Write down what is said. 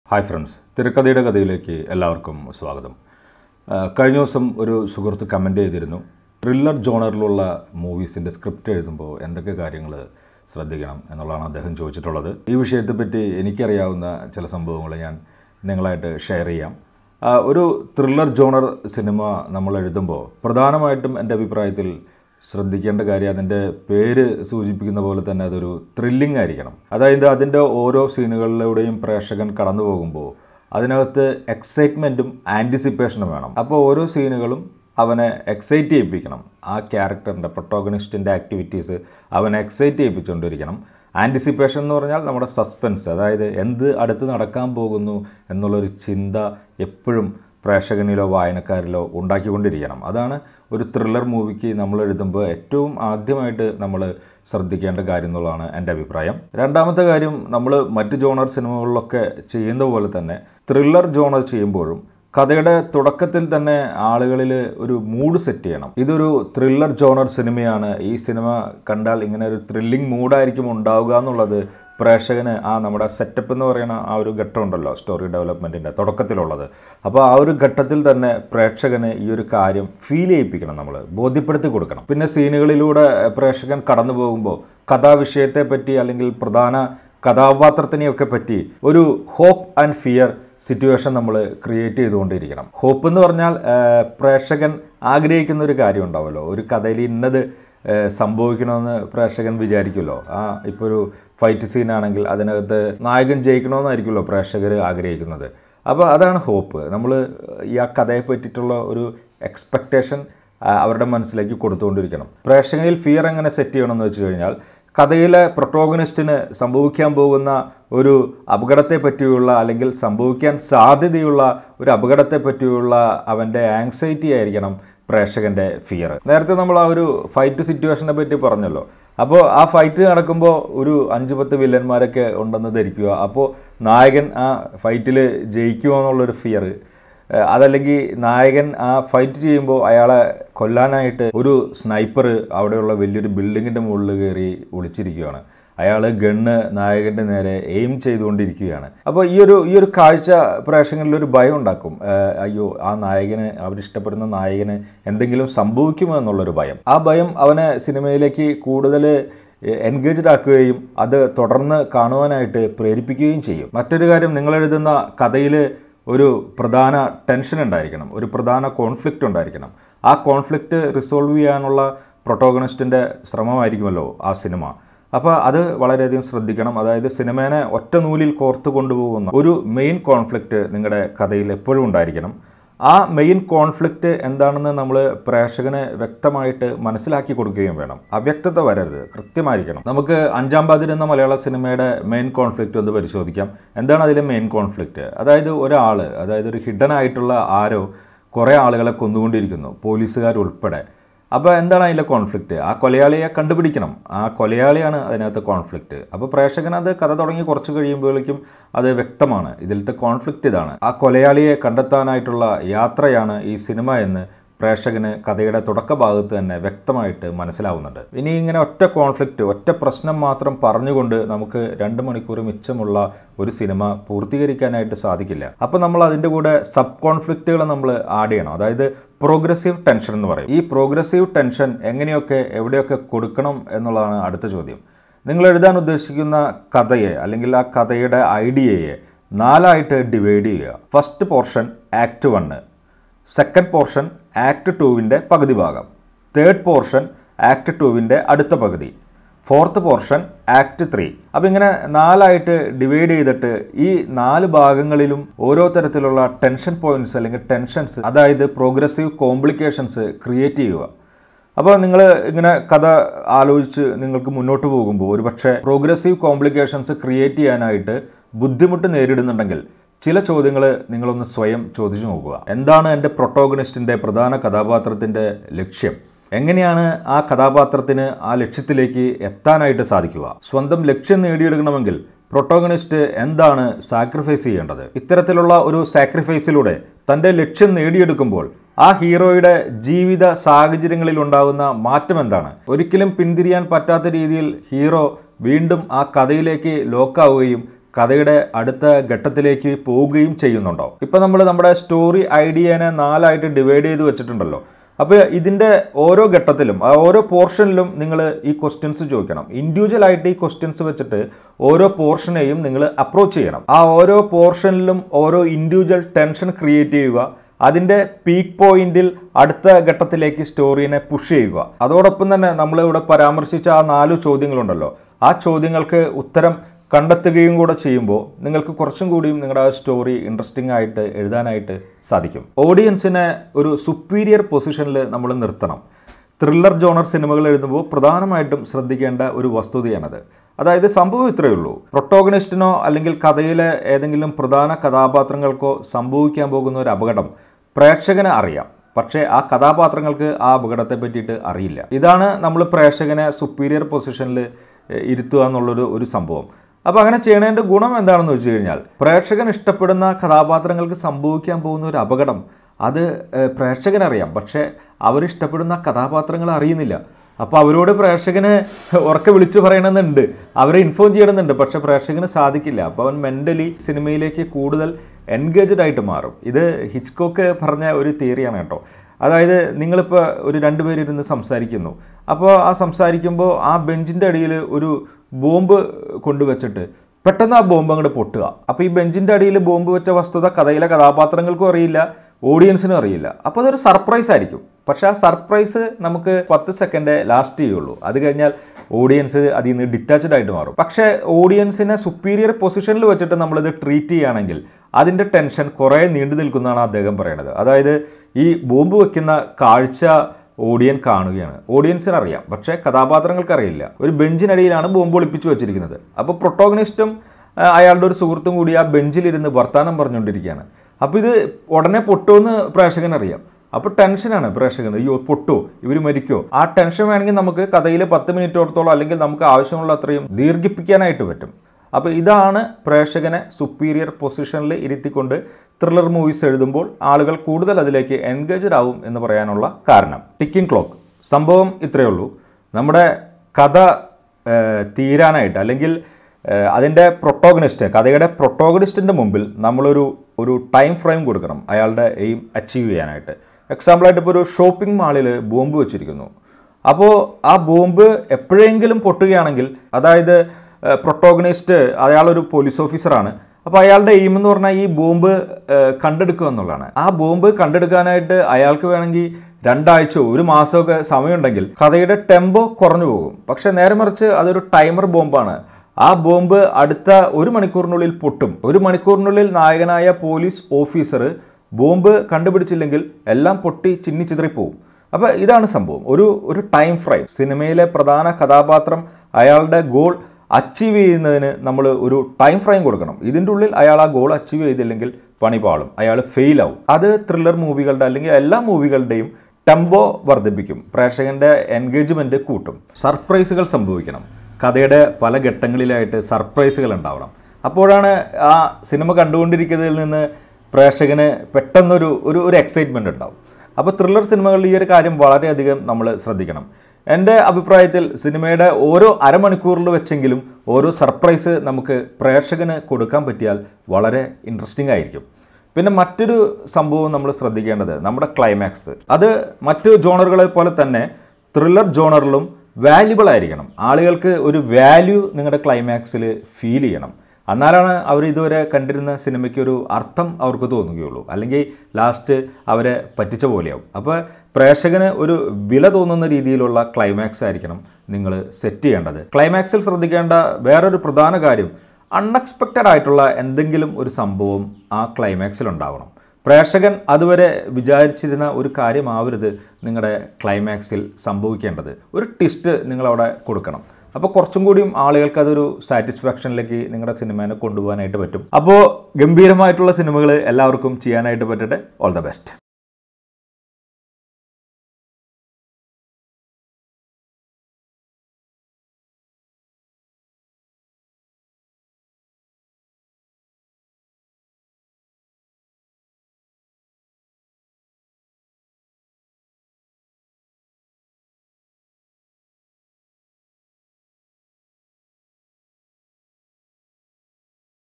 Hi friends, തിരക്കഥയുടെ കഥയിലേക്ക് എല്ലാവർക്കും സ്വാഗതം. കഴിഞ്ഞ ദിവസം ഒരു സുഹൃത്ത് കമന്റ് ചെയ്തിരുന്നു. ത്രില്ലർ ജോണറിലുള്ള മൂവീസിന്റെ സ്ക്രിപ്റ്റ് എഴുതുമ്പോൾ എന്തൊക്കെ കാര്യങ്ങൾ ശ്രദ്ധിക്കണം എന്നുള്ളതാണ് അദ്ദേഹം ചോദിച്ചിട്ടുള്ളത്. ഈ വിഷയത്തെപ്പറ്റി എനിക്കറിയാവുന്ന ചില സംഭവങ്ങൾ ഞാൻ നിങ്ങളായിട്ട് ഷെയർ ചെയ്യാം. ഒരു ത്രില്ലർ ജോണർ സിനിമ നമ്മൾ എഴുതുമ്പോൾ പ്രധാനമായിട്ടും എൻ്റെ അഭിപ്രായത്തിൽ ശ്രദ്ധിക്കേണ്ട കാര്യം അതിൻ്റെ പേര് സൂചിപ്പിക്കുന്ന പോലെ തന്നെ അതൊരു ത്രില്ലിംഗ് ആയിരിക്കണം. അതായത് അതിൻ്റെ ഓരോ സീനുകളിലൂടെയും പ്രേക്ഷകൻ കടന്നു പോകുമ്പോൾ അതിനകത്ത് എക്സൈറ്റ്മെൻറ്റും ആൻറ്റിസിപ്പേഷനും വേണം. അപ്പോൾ ഓരോ സീനുകളും അവനെ എക്സൈറ്റ് ചെയ്യിപ്പിക്കണം. ആ ക്യാരക്ടറിൻ്റെ പ്രൊട്ടോഗണിസ്റ്റിൻ്റെ ആക്ടിവിറ്റീസ് അവനെ എക്സൈറ്റ് ചെയ്യിപ്പിച്ചുകൊണ്ടിരിക്കണം. ആൻറ്റിസിപ്പേഷൻ എന്ന് പറഞ്ഞാൽ നമ്മുടെ സസ്പെൻസ്, അതായത് എന്ത് അടുത്ത് നടക്കാൻ പോകുന്നു എന്നുള്ളൊരു ചിന്ത എപ്പോഴും പ്രേക്ഷകനിലോ വായനക്കാരിലോ ഉണ്ടാക്കിക്കൊണ്ടിരിക്കണം. അതാണ് ഒരു ത്രില്ലർ മൂവിക്ക് നമ്മൾ എഴുതുമ്പോൾ ഏറ്റവും ആദ്യമായിട്ട് നമ്മൾ ശ്രദ്ധിക്കേണ്ട കാര്യം എന്നുള്ളതാണ് എൻ്റെ അഭിപ്രായം. രണ്ടാമത്തെ കാര്യം, നമ്മൾ മറ്റ് ജോണർ സിനിമകളിലൊക്കെ ചെയ്യുന്ന പോലെ തന്നെ ത്രില്ലർ ജോണർ ചെയ്യുമ്പോഴും കഥയുടെ തുടക്കത്തിൽ തന്നെ ആളുകളിൽ ഒരു മൂഡ് സെറ്റ് ചെയ്യണം. ഇതൊരു ത്രില്ലർ ജോണർ സിനിമയാണ്, ഈ സിനിമ കണ്ടാൽ ഇങ്ങനെ ഒരു ത്രില്ലിംഗ് മൂഡായിരിക്കും ഉണ്ടാവുക എന്നുള്ളത് പ്രേക്ഷകന് നമ്മുടെ സെറ്റപ്പ് എന്ന് പറയുന്ന ആ ഒരു ഘട്ടം ഉണ്ടല്ലോ, സ്റ്റോറി ഡെവലപ്മെൻറ്റിൻ്റെ തുടക്കത്തിലുള്ളത്. അപ്പോൾ ആ ഒരു ഘട്ടത്തിൽ തന്നെ പ്രേക്ഷകന് ഈ ഒരു കാര്യം ഫീൽ ചെയ്യിപ്പിക്കണം, നമ്മൾ ബോധ്യപ്പെടുത്തി കൊടുക്കണം. പിന്നെ സീനുകളിലൂടെ പ്രേക്ഷകൻ കടന്നു പോകുമ്പോൾ കഥാവിഷയത്തെ പറ്റി അല്ലെങ്കിൽ പ്രധാന കഥാപാത്രത്തിനെയൊക്കെ പറ്റി ഒരു ഹോപ്പ് ആൻഡ് ഫിയർ സിറ്റുവേഷൻ നമ്മൾ ക്രിയേറ്റ് ചെയ്തുകൊണ്ടിരിക്കണം. ഹോപ്പ് എന്ന് പറഞ്ഞാൽ പ്രേക്ഷകൻ ആഗ്രഹിക്കുന്ന ഒരു കാര്യം ഉണ്ടാവുമല്ലോ, ഒരു കഥയിൽ ഇന്നത് സംഭവിക്കണമെന്ന് പ്രേക്ഷകൻ വിചാരിക്കുമല്ലോ. ഇപ്പോൾ ഒരു ഫൈറ്റ് സീനാണെങ്കിൽ അതിനകത്ത് നായകൻ ജയിക്കണമെന്നായിരിക്കുമല്ലോ പ്രേക്ഷകർ ആഗ്രഹിക്കുന്നത്. അപ്പോൾ അതാണ് ഹോപ്പ്. നമ്മൾ ഈ ആ കഥയെ പറ്റിയിട്ടുള്ള ഒരു എക്സ്പെക്റ്റേഷൻ അവരുടെ മനസ്സിലേക്ക് കൊടുത്തുകൊണ്ടിരിക്കണം. പ്രേക്ഷകനിൽ ഫിയർ എങ്ങനെ സെറ്റ് ചെയ്യണമെന്ന് വെച്ച് കഴിഞ്ഞാൽ കഥയിലെ പ്രൊട്ടോഗണിസ്റ്റിന് സംഭവിക്കാൻ പോകുന്ന ഒരു അപകടത്തെ പറ്റിയുള്ള അല്ലെങ്കിൽ സംഭവിക്കാൻ സാധ്യതയുള്ള ഒരു അപകടത്തെ പറ്റിയുള്ള അവൻ്റെ ആങ്സൈറ്റി ആയിരിക്കണം പ്രേക്ഷകൻ്റെ ഫിയർ. നേരത്തെ നമ്മൾ ആ ഒരു ഫൈറ്റ് സിറ്റുവേഷനെ പറ്റി പറഞ്ഞല്ലോ. അപ്പോൾ ആ ഫൈറ്റ് നടക്കുമ്പോൾ ഒരു 5-10 വില്ലന്മാരൊക്കെ ഉണ്ടെന്ന് ധരിക്കുക. അപ്പോൾ നായകൻ ആ ഫൈറ്റിൽ ജയിക്കുമോ എന്നുള്ളൊരു ഫിയർ, അതല്ലെങ്കിൽ നായകൻ ആ ഫൈറ്റ് ചെയ്യുമ്പോൾ അയാളെ കൊല്ലാനായിട്ട് ഒരു സ്നൈപ്പർ അവിടെയുള്ള വലിയൊരു ബിൽഡിങ്ങിൻ്റെ മുകളിൽ കയറി ഒളിച്ചിരിക്കുകയാണ്. അയാൾ ഗണ്ണ് നായകൻ്റെ നേരെ എയിം ചെയ്തുകൊണ്ടിരിക്കുകയാണ്. അപ്പോൾ ഈ ഒരു കാഴ്ച പ്രേക്ഷകരിലൊരു ഭയം ഉണ്ടാക്കും. അയ്യോ, ആ നായകന്, അവരിഷ്ടപ്പെടുന്ന നായകന് എന്തെങ്കിലും സംഭവിക്കുമോ എന്നുള്ളൊരു ഭയം. ആ ഭയം അവനെ സിനിമയിലേക്ക് കൂടുതൽ എൻഗേജ്ഡ് ആക്കുകയും അത് തുടർന്ന് കാണുവാനായിട്ട് പ്രേരിപ്പിക്കുകയും ചെയ്യും. മറ്റൊരു കാര്യം, നിങ്ങൾ എഴുതുന്ന കഥയിൽ ഒരു പ്രധാന ടെൻഷൻ ഉണ്ടായിരിക്കണം, ഒരു പ്രധാന കോൺഫ്ലിക്റ്റ് ഉണ്ടായിരിക്കണം. ആ കോൺഫ്ലിക്റ്റ് റിസോൾവ് ചെയ്യാനുള്ള പ്രൊട്ടോഗണിസ്റ്റിൻ്റെ ശ്രമമായിരിക്കുമല്ലോ ആ സിനിമ. അപ്പോൾ അത് വളരെയധികം ശ്രദ്ധിക്കണം. അതായത് സിനിമേനെ ഒറ്റ നൂലിൽ കോർത്ത് കൊണ്ടുപോകുന്ന ഒരു മെയിൻ കോൺഫ്ലിക്റ്റ് നിങ്ങളുടെ കഥയിൽ എപ്പോഴും ഉണ്ടായിരിക്കണം. ആ മെയിൻ കോൺഫ്ലിക്റ്റ് എന്താണെന്ന് നമ്മൾ പ്രേക്ഷകന് വ്യക്തമായിട്ട് മനസ്സിലാക്കി കൊടുക്കുകയും വേണം. അവ്യക്തത വരരുത്, കൃത്യമായിരിക്കണം. നമുക്ക് 5-ാം പാതിരി എന്ന മലയാള സിനിമയുടെ മെയിൻ കോൺഫ്ലിക്റ്റ് ഒന്ന് പരിശോധിക്കാം. എന്താണ് അതിലെ മെയിൻ കോൺഫ്ലിക്റ്റ്? അതായത് ഒരാൾ, അതായത് ഒരു ഹിഡൻ ആയിട്ടുള്ള ആരോ കുറേ ആളുകളെ കൊന്നുകൊണ്ടിരിക്കുന്നു, പോലീസുകാരുൾപ്പെടെ. അപ്പോൾ എന്താണ് അതിലെ കോൺഫ്ലിക്റ്റ്? ആ കൊലയാളിയെ കണ്ടുപിടിക്കണം. ആ കൊലയാളിയാണ് അതിനകത്ത് കോൺഫ്ലിക്റ്റ്. അപ്പോൾ പ്രേക്ഷകനത് കഥ തുടങ്ങി കുറച്ച് കഴിയുമ്പോഴേക്കും അത് വ്യക്തമാണ്, ഇതിലത്തെ കോൺഫ്ലിക്റ്റ് ഇതാണ്. ആ കൊലയാളിയെ കണ്ടെത്താനായിട്ടുള്ള യാത്രയാണ് ഈ സിനിമ എന്ന് പ്രേക്ഷകന് കഥയുടെ തുടക്ക ഭാഗത്ത് തന്നെ വ്യക്തമായിട്ട് മനസ്സിലാവുന്നുണ്ട്. ഇനി ഇങ്ങനെ ഒറ്റ കോൺഫ്ലിക്റ്റ്, ഒറ്റ പ്രശ്നം മാത്രം പറഞ്ഞുകൊണ്ട് നമുക്ക് 2 മണിക്കൂർ മിച്ചമുള്ള ഒരു സിനിമ പൂർത്തീകരിക്കാനായിട്ട് സാധിക്കില്ല. അപ്പോൾ നമ്മൾ അതിൻ്റെ കൂടെ സബ് കോൺഫ്ലിക്റ്റുകൾ നമ്മൾ ആഡ് ചെയ്യണം. അതായത് പ്രോഗ്രസീവ് ടെൻഷൻ എന്ന് പറയും. ഈ പ്രോഗ്രസീവ് ടെൻഷൻ എങ്ങനെയൊക്കെ എവിടെയൊക്കെ കൊടുക്കണം എന്നുള്ളതാണ് അടുത്ത ചോദ്യം. നിങ്ങൾ എഴുതാൻ ഉദ്ദേശിക്കുന്ന കഥയെ അല്ലെങ്കിൽ ആ കഥയുടെ ഐഡിയയെ 4ആയിട്ട് ഡിവൈഡ് ചെയ്യുക. First portion act 1, second portion act 2വിൻ്റെ പകുതി ഭാഗം, തേർഡ് പോർഷൻ ആക്ട് 2വിൻ്റെ അടുത്ത പകുതി, ഫോർത്ത് പോർഷൻ ആക്ട് 3. അപ്പോൾ ഇങ്ങനെ 4ആയിട്ട് ഡിവൈഡ് ചെയ്തിട്ട് ഈ 4 ഭാഗങ്ങളിലും ഓരോ തരത്തിലുള്ള ടെൻഷൻ പോയിന്റ്സ് അല്ലെങ്കിൽ ടെൻഷൻസ്, അതായത് പ്രോഗ്രസീവ് കോംപ്ലിക്കേഷൻസ് ക്രിയേറ്റ് ചെയ്യുക. അപ്പോൾ നിങ്ങൾ ഇങ്ങനെ കഥ ആലോചിച്ച് നിങ്ങൾക്ക് മുന്നോട്ട് പോകുമ്പോൾ ഒരുപക്ഷെ പ്രോഗ്രസീവ് കോംപ്ലിക്കേഷൻസ് ക്രിയേറ്റ് ചെയ്യാനായിട്ട് ബുദ്ധിമുട്ട് നേരിടുന്നുണ്ടെങ്കിൽ ചില ചോദ്യങ്ങൾ നിങ്ങളൊന്ന് സ്വയം ചോദിച്ചു നോക്കുക. എന്താണ് എൻ്റെ പ്രൊട്ടോഗണിസ്റ്റിൻ്റെ, പ്രധാന കഥാപാത്രത്തിൻ്റെ ലക്ഷ്യം? എങ്ങനെയാണ് ആ കഥാപാത്രത്തിന് ആ ലക്ഷ്യത്തിലേക്ക് എത്താനായിട്ട് സാധിക്കുക? സ്വന്തം ലക്ഷ്യം നേടിയെടുക്കണമെങ്കിൽ പ്രൊട്ടോഗണിസ്റ്റ് എന്താണ് സാക്രിഫൈസ് ചെയ്യേണ്ടത്? ഇത്തരത്തിലുള്ള ഒരു സാക്രിഫൈസിലൂടെ തൻ്റെ ലക്ഷ്യം നേടിയെടുക്കുമ്പോൾ ആ ഹീറോയുടെ ജീവിത സാഹചര്യങ്ങളിൽ ഉണ്ടാകുന്ന മാറ്റം എന്താണ്? ഒരിക്കലും പിന്തിരിയാൻ പറ്റാത്ത രീതിയിൽ ഹീറോ വീണ്ടും ആ കഥയിലേക്ക് ലോക്കാവുകയും കഥയുടെ അടുത്ത ഘട്ടത്തിലേക്ക് പോവുകയും ചെയ്യുന്നുണ്ടോ? ഇപ്പോൾ നമ്മൾ നമ്മുടെ സ്റ്റോറി ഐഡിയനെ 4ആയിട്ട് ഡിവൈഡ് ചെയ്ത് വെച്ചിട്ടുണ്ടല്ലോ. അപ്പോൾ ഇതിൻ്റെ ഓരോ ഘട്ടത്തിലും ഓരോ പോർഷനിലും നിങ്ങൾ ഈ ക്വസ്റ്റ്യൻസ് ചോദിക്കണം. ഇൻഡിവിജ്വലായിട്ട് ഈ ക്വസ്റ്റ്യൻസ് വെച്ചിട്ട് ഓരോ പോർഷനെയും നിങ്ങൾ അപ്രോച്ച് ചെയ്യണം. ആ ഓരോ പോർഷനിലും ഓരോ ഇൻഡിവിജ്വൽ ടെൻഷൻ ക്രിയേറ്റ് ചെയ്യുക. അതിൻ്റെ പീക്ക് പോയിന്റിൽ അടുത്ത ഘട്ടത്തിലേക്ക് സ്റ്റോറീനെ പുഷ് ചെയ്യുക. അതോടൊപ്പം തന്നെ നമ്മളിവിടെ പരാമർശിച്ച ആ 4 ചോദ്യങ്ങളുണ്ടല്ലോ, ആ ചോദ്യങ്ങൾക്ക് ഉത്തരം കണ്ടെത്തുകയും കൂടെ ചെയ്യുമ്പോൾ നിങ്ങൾക്ക് കുറച്ചും കൂടിയും നിങ്ങളുടെ ആ സ്റ്റോറി ഇൻട്രസ്റ്റിംഗ് ആയിട്ട് എഴുതാനായിട്ട് സാധിക്കും. ഓഡിയൻസിനെ ഒരു സുപ്പീരിയർ പൊസിഷനിൽ നമ്മൾ നിർത്തണം. ത്രില്ലർ ജോണർ സിനിമകൾ എഴുതുമ്പോൾ പ്രധാനമായിട്ടും ശ്രദ്ധിക്കേണ്ട ഒരു വസ്തുതയാണത്. അതായത് സംഭവം ഇത്രയേ ഉള്ളൂ. പ്രൊട്ടോഗണിസ്റ്റിനോ അല്ലെങ്കിൽ കഥയിലെ ഏതെങ്കിലും പ്രധാന കഥാപാത്രങ്ങൾക്കോ സംഭവിക്കാൻ പോകുന്ന ഒരു അപകടം പ്രേക്ഷകന് അറിയാം, പക്ഷേ ആ കഥാപാത്രങ്ങൾക്ക് ആ അപകടത്തെ പറ്റിയിട്ട് അറിയില്ല. ഇതാണ് നമ്മൾ പ്രേക്ഷകനെ സുപ്പീരിയർ പൊസിഷനിൽ ഇരുത്തുക എന്നുള്ളൊരു സംഭവം. അപ്പോൾ അങ്ങനെ ചെയ്യണതിൻ്റെ ഗുണം എന്താണെന്ന് വെച്ച് കഴിഞ്ഞാൽ, പ്രേക്ഷകൻ ഇഷ്ടപ്പെടുന്ന കഥാപാത്രങ്ങൾക്ക് സംഭവിക്കാൻ പോകുന്ന ഒരു അപകടം അത് പ്രേക്ഷകനറിയാം, പക്ഷേ അവരിഷ്ടപ്പെടുന്ന കഥാപാത്രങ്ങൾ അറിയുന്നില്ല. അപ്പോൾ അവരോട് പ്രേക്ഷകന് ഉറക്കെ വിളിച്ചു പറയണമെന്നുണ്ട്, അവരെ ഇൻഫോം ചെയ്യണമെന്നുണ്ട്, പക്ഷേ പ്രേക്ഷകന് സാധിക്കില്ല. അപ്പോൾ അവൻ മെൻ്റലി സിനിമയിലേക്ക് കൂടുതൽ എൻഗേജ്ഡ് ആയിട്ട് മാറും. ഇത് ഹിച്ച്കോക്ക് പറഞ്ഞ ഒരു തിയറിയാണ് കേട്ടോ. അതായത് നിങ്ങളിപ്പോൾ ഒരു 2 പേരിരുന്ന് സംസാരിക്കുന്നു. അപ്പോൾ ആ സംസാരിക്കുമ്പോൾ ആ ബെഞ്ചിൻ്റെ അടിയിൽ ഒരു ബോംബ് കൊണ്ടുവച്ചിട്ട് പെട്ടെന്ന് ആ ബോംബ് അങ്ങോട്ട് പൊട്ടുക. അപ്പോൾ ഈ ബെഞ്ചിൻ്റെ അടിയിൽ ബോംബ് വെച്ച വസ്തുത കഥയിലെ കഥാപാത്രങ്ങൾക്കും അറിയില്ല, ഓഡിയൻസിനും അറിയില്ല. അപ്പോൾ അതൊരു സർപ്രൈസ് ആയിരിക്കും. പക്ഷേ ആ സർപ്രൈസ് നമുക്ക് 10 സെക്കൻഡ് ലാസ്റ്റ് ചെയ്യുള്ളൂ. അത് കഴിഞ്ഞാൽ ഓഡിയൻസ് അതിൽ നിന്ന് ഡിറ്റാച്ച്ഡ് ആയിട്ട് മാറും. പക്ഷേ ഓഡിയൻസിനെ സുപ്പീരിയർ പൊസിഷനിൽ വെച്ചിട്ട് നമ്മളിത് ട്രീറ്റ് ചെയ്യുകയാണെങ്കിൽ അതിൻ്റെ ടെൻഷൻ കുറേ നീണ്ടു നിൽക്കുന്നതാണ് അദ്ദേഹം പറയുന്നത്. അതായത് ഈ ബോംബ് വെക്കുന്ന കാഴ്ച ഓഡിയൻ കാണുകയാണ്, ഓഡിയൻസിന് അറിയാം, പക്ഷേ കഥാപാത്രങ്ങൾക്ക് അറിയില്ല. ഒരു ബെഞ്ചിനടിയിലാണ് ബോംബ് ഒളിപ്പിച്ച് വെച്ചിരിക്കുന്നത്. അപ്പോൾ പ്രൊട്ടോഗണിസ്റ്റും അയാളുടെ ഒരു സുഹൃത്തും കൂടി ആ ബെഞ്ചിലിരുന്ന് വർത്തമാനം പറഞ്ഞുകൊണ്ടിരിക്കുകയാണ്. അപ്പോൾ ഇത് ഉടനെ പൊട്ടുമെന്ന് പ്രേക്ഷകനറിയാം. അപ്പോൾ ടെൻഷനാണ് പ്രേക്ഷകന്, അയ്യോ പൊട്ടോ, ഇവർ മരിക്കോ. ആ ടെൻഷൻ വേണമെങ്കിൽ നമുക്ക് കഥയിൽ 10 മിനിറ്റോളത്തോളം അല്ലെങ്കിൽ നമുക്ക് ആവശ്യമുള്ള അത്രയും ദീർഘിപ്പിക്കാനായിട്ട് പറ്റും. അപ്പോൾ ഇതാണ് പ്രേക്ഷകനെ സുപ്പീരിയർ പൊസിഷനിൽ ഇരുത്തിക്കൊണ്ട് ത്രില്ലർ മൂവീസ് എഴുതുമ്പോൾ ആളുകൾ കൂടുതൽ അതിലേക്ക് എൻഗേജ്ഡ് ആവും എന്ന് പറയാനുള്ള കാരണം. ടിക്കിംഗ് ക്ലോക്ക് സംഭവം ഇത്രയേ ഉള്ളൂ. നമ്മുടെ കഥ തീരാനായിട്ട് അല്ലെങ്കിൽ അതിൻ്റെ കഥയുടെ പ്രൊട്ടോഗണിസ്റ്റിൻ്റെ മുമ്പിൽ നമ്മളൊരു ടൈം ഫ്രെയിം കൊടുക്കണം അയാളുടെ എയിം അച്ചീവ് ചെയ്യാനായിട്ട്. എക്സാമ്പിളായിട്ട് ഇപ്പോൾ ഒരു ഷോപ്പിംഗ് മാളിൽ ബോംബ് വെച്ചിരിക്കുന്നു. അപ്പോൾ ആ ബോംബ് എപ്പോഴെങ്കിലും പൊട്ടുകയാണെങ്കിൽ, അതായത് പ്രൊട്ടോഗണിസ്റ്റ് അയാളൊരു പോലീസ് ഓഫീസറാണ്. അപ്പോൾ അയാളുടെ എയിം എന്ന് പറഞ്ഞാൽ ഈ ബോംബ് കണ്ടെടുക്കുക എന്നുള്ളതാണ്. ആ ബോംബ് കണ്ടെടുക്കാനായിട്ട് അയാൾക്ക് വേണമെങ്കിൽ 2 ആഴ്ചയോ 1 മാസമൊക്കെ സമയമുണ്ടെങ്കിൽ കഥയുടെ ടെമ്പോ കുറഞ്ഞു പോകും. പക്ഷേ നേരെ മറിച്ച് അതൊരു ടൈമർ ബോംബാണ്. ആ ബോംബ് അടുത്ത 1 മണിക്കൂറിനുള്ളിൽ പൊട്ടും. 1 മണിക്കൂറിനുള്ളിൽ നായകനായ പോലീസ് ഓഫീസർ ബോംബ് കണ്ടുപിടിച്ചില്ലെങ്കിൽ എല്ലാം പൊട്ടി ചിന്നിച്ചിതറിപ്പോവും. അപ്പോൾ ഇതാണ് സംഭവം, ഒരു ടൈം ഫ്രെയിം. സിനിമയിലെ പ്രധാന കഥാപാത്രം അയാളുടെ ഗോൾ അച്ചീവ് ചെയ്യുന്നതിന് നമ്മൾ ഒരു ടൈം ഫ്രെയിം കൊടുക്കണം. ഇതിൻ്റെ ഉള്ളിൽ അയാൾ ആ ഗോൾ അച്ചീവ് ചെയ്തില്ലെങ്കിൽ പണി പാളും, അയാൾ ഫെയിലാവും. അത് ത്രില്ലർ മൂവികളുടെ അല്ലെങ്കിൽ എല്ലാ മൂവികളുടെയും ടെമ്പോ വർദ്ധിപ്പിക്കും, പ്രേക്ഷകൻ്റെ എൻഗേജ്മെൻറ്റ് കൂട്ടും. സർപ്രൈസുകൾ സംഭവിക്കണം. കഥയുടെ പല ഘട്ടങ്ങളിലായിട്ട് സർപ്രൈസുകൾ ഉണ്ടാവണം. അപ്പോഴാണ് ആ സിനിമ കണ്ടുകൊണ്ടിരിക്കുന്നതിൽ നിന്ന് പ്രേക്ഷകന് പെട്ടെന്നൊരു എക്സൈറ്റ്മെൻറ്റ് ഉണ്ടാവും. അപ്പോൾ ത്രില്ലർ സിനിമകളിൽ ഈ ഒരു കാര്യം വളരെയധികം നമ്മൾ ശ്രദ്ധിക്കണം. എൻ്റെ അഭിപ്രായത്തിൽ സിനിമയുടെ ഓരോ അരമണിക്കൂറിൽ വെച്ചെങ്കിലും ഓരോ സർപ്രൈസ് നമുക്ക് പ്രേക്ഷകന് കൊടുക്കാൻ പറ്റിയാൽ വളരെ ഇൻട്രസ്റ്റിംഗ് ആയിരിക്കും. പിന്നെ മറ്റൊരു സംഭവം നമ്മൾ ശ്രദ്ധിക്കേണ്ടത് നമ്മുടെ ക്ലൈമാക്സ്. അത് മറ്റ് ജോണറുകളെ പോലെ തന്നെ ത്രില്ലർ ജോണറിലും വാല്യുബിൾ ആയിരിക്കണം. ആളുകൾക്ക് ഒരു വാല്യൂ നിങ്ങളുടെ ക്ലൈമാക്സിൽ ഫീൽ ചെയ്യണം. എന്നാലാണ് അവർ ഇതുവരെ കണ്ടിരുന്ന സിനിമയ്ക്ക് ഒരു അർത്ഥം അവർക്ക് തോന്നുകയുള്ളൂ, അല്ലെങ്കിൽ ലാസ്റ്റ് അവരെ പറ്റിച്ച പോലെയാവും. അപ്പോൾ പ്രേക്ഷകന് ഒരു വില തോന്നുന്ന രീതിയിലുള്ള ക്ലൈമാക്സ് ആയിരിക്കണം നിങ്ങൾ സെറ്റ് ചെയ്യേണ്ടത്. ക്ലൈമാക്സിൽ ശ്രദ്ധിക്കേണ്ട വേറൊരു പ്രധാന കാര്യം, അൺഎക്സ്പെക്റ്റഡ് ആയിട്ടുള്ള എന്തെങ്കിലും ഒരു സംഭവം ആ ക്ലൈമാക്സിൽ ഉണ്ടാവണം. പ്രേക്ഷകൻ അതുവരെ വിചാരിച്ചിരുന്ന ഒരു കാര്യമാവരുത് നിങ്ങളുടെ ക്ലൈമാക്സിൽ സംഭവിക്കേണ്ടത്. ഒരു ട്വിസ്റ്റ് നിങ്ങളവിടെ കൊടുക്കണം. അപ്പോൾ കുറച്ചും കൂടിയും ആളുകൾക്ക് അതൊരു സാറ്റിസ്ഫാക്ഷനിലേക്ക് നിങ്ങളുടെ സിനിമേനെ കൊണ്ടുപോകാനായിട്ട് പറ്റും. അപ്പോൾ ഗംഭീരമായിട്ടുള്ള സിനിമകൾ എല്ലാവർക്കും ചെയ്യാനായിട്ട് പറ്റട്ടെ. All the best.